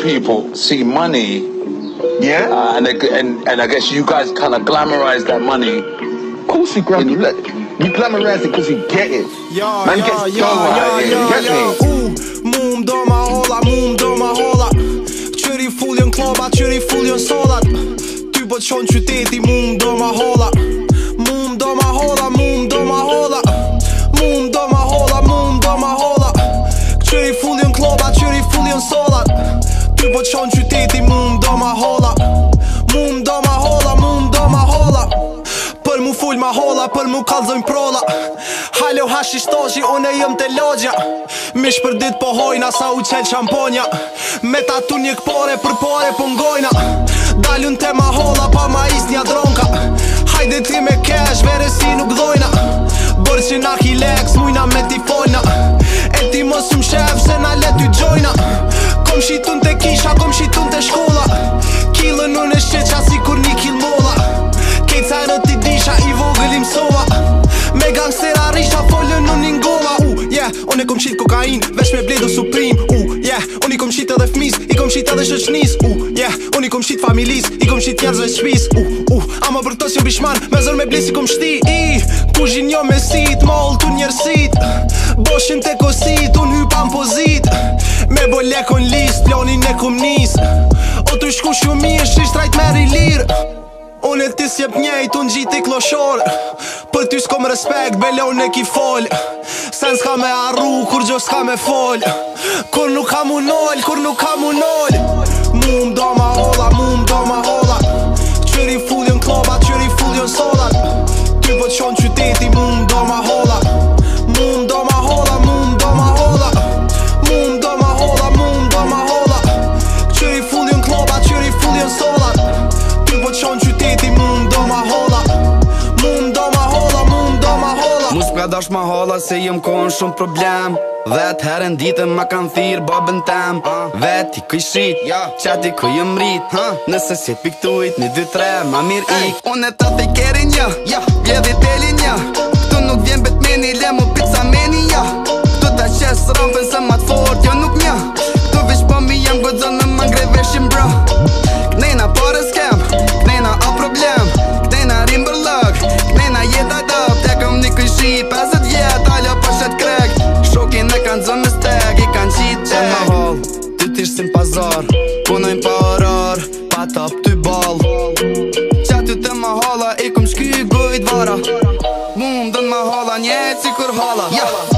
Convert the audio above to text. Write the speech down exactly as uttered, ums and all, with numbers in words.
people see money, yeah, uh, and, they, and and I guess you guys kind of glamorize that money. Of course we glam it. Look, we glamorize it because we get it. Ja, Man ja, gets ja, dough ja, out here, ja, you get ja. me? Uh, mum doma holla, mum doma holla. Qyri fulljon kloba, qyri fulljon sodat. Ty po qon qyteti, mum doma holla. Mum doma holla, mum doma holla. Mum doma holla, mum doma holla. Qyri fulljon kloba, qyri fulljon sodat. Ty po qon qyteti, mum doma holla. Mum doma holla, mum doma holla. Për mu full ma holla, për mu kalzojnë prolla. Halo hashi shtoshi, une jëm të logja. Mish për dit po hojna, sa u qel shamponja. Me tatu një këpore, për pore po ngojna. Dalun te ma holla, pa ma is nja dronka. Hajde ti me cash, vere si nuk dojna. Bërë që na hilex, mujna me ti folna. E ti mos më shef, se na let ty gjojna. Kom shitun te kisha, kom shitun te shkolla. Kilën unë e shqeqa si kur një kill molla. Kejt sajnë ti disha, i vogël i msova. Me gangstera risha, folën unë ingova. Uh, yeah, unë e kom qit kokain, vesh me bledo Supreme. Uh, yeah, unë i kom qit edhe fmis, i kom qit edhe shëqnis. Uh, yeah, unë i kom qit familis, i kom qit njerëzve shpis. Uh, uh, ama për tos jo bishman, me zër me bles i kom shti. I, kushin jo me sit, moll tu njerësit. Boshin te kosit, unë hypam pozit. Me bo lekon list, planin e kom nis. O të shku shumë i e shish trajt me rilir. Unë e ti s'jep njejt, unë gjiti kloshor. Për ty s'kom respekt, bele unë e ki fol. Sen s'ka me arru, kur gjo s'ka me fol. Kur nuk ka mu nol, kur nuk ka mu nol. Mum do ma holla, mum do ma holla. Qyri fulljon kloba, qyri fulljon sodat. Ty po qon qyteti, mum do ma holla. Mum do ma holla, mum do ma holla. Mum do ma holla, mum do ma holla. Qyri fulljon kloba, qyri fulljon sodat. Ty po qon qyteti, mum do ma holla. Mum do ma holla, mum do ma holla. Mus ka dash ma holla se jem kon shumë problem. Vet herën ditën ma kan thirë babën tem. Vet i kuj shit, qati kuj jem rrit. Nëse si piktujt, një, dy, tre, ma mirë ik. Unë e ta fejkeri një, vjedhi teli një. Këtu nuk vjen bet meni, le mu pizza meni ja. Këtu ta qes rampën se mat fort, jo nuk një. Këtu vish po mi jem godzon me ma ngrej veshin bro. Knejna pare s'kem, knejna a problem. Knejna rim bërlëk, knejna jeta dëp. Te kom një kuj shi, pesët vjet, aljo po shet krek. Shokin e kanë zën me stek, i kanë qit qek. Qen ma hall, ty t'ish si m'pazar. Punojnë pa orar, pa top ty ball. Qaty të ma halla, i kom shky gojt vara. Mum dën ma halla, njetë si kur halla.